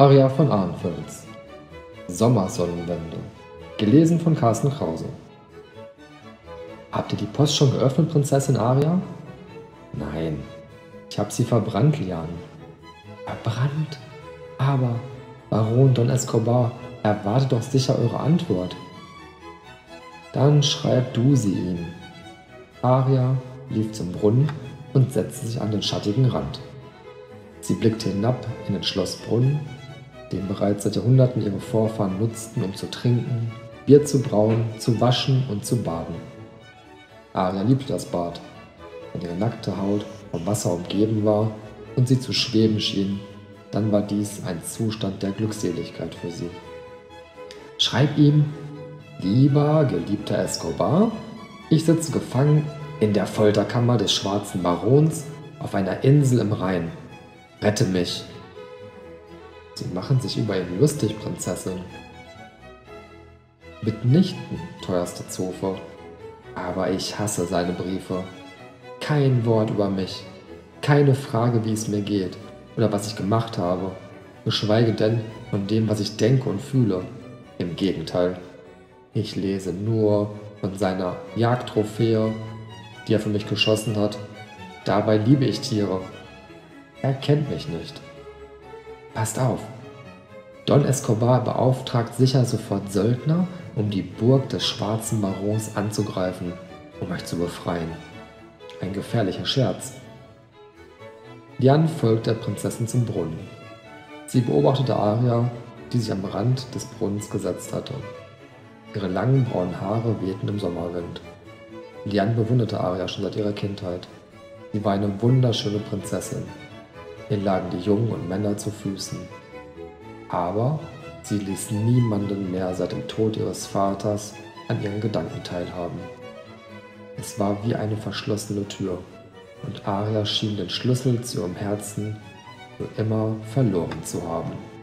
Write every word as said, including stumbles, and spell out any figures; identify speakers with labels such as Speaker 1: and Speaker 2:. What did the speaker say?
Speaker 1: Aria von Arnfels. Sommersonnenwende. Gelesen von Carsten Krause. Habt ihr die Post schon geöffnet, Prinzessin Aria? Nein, ich hab sie verbrannt, Lian. Verbrannt? Aber Baron Don Escobar erwartet doch sicher eure Antwort. Dann schreib du sie ihm. Aria lief zum Brunnen und setzte sich an den schattigen Rand. Sie blickte hinab in den Schlossbrunnen, den bereits seit Jahrhunderten ihre Vorfahren nutzten, um zu trinken, Bier zu brauen, zu waschen und zu baden. Aria liebte das Bad, wenn ihre nackte Haut vom Wasser umgeben war und sie zu schweben schien, dann war dies ein Zustand der Glückseligkeit für sie. Schreib ihm: Lieber, geliebter Escobar, ich sitze gefangen in der Folterkammer des schwarzen Barons auf einer Insel im Rhein. Rette mich! Sie machen sich über ihn lustig, Prinzessin. Mitnichten, teuerste Zofe, aber ich hasse seine Briefe. Kein Wort über mich, keine Frage, wie es mir geht oder was ich gemacht habe, geschweige denn von dem, was ich denke und fühle. Im Gegenteil, ich lese nur von seiner Jagdtrophäe, die er für mich geschossen hat. Dabei liebe ich Tiere. Er kennt mich nicht. Passt auf! Don Escobar beauftragt sicher sofort Söldner, um die Burg des schwarzen Barons anzugreifen, um euch zu befreien. Ein gefährlicher Scherz. Lian folgt der Prinzessin zum Brunnen. Sie beobachtete Aria, die sich am Rand des Brunnens gesetzt hatte. Ihre langen braunen Haare wehten im Sommerwind. Lian bewunderte Aria schon seit ihrer Kindheit. Sie war eine wunderschöne Prinzessin. Ihr lagen die Jungen und Männer zu Füßen. Aber sie ließ niemanden mehr seit dem Tod ihres Vaters an ihren Gedanken teilhaben. Es war wie eine verschlossene Tür, und Aria schien den Schlüssel zu ihrem Herzen für immer verloren zu haben.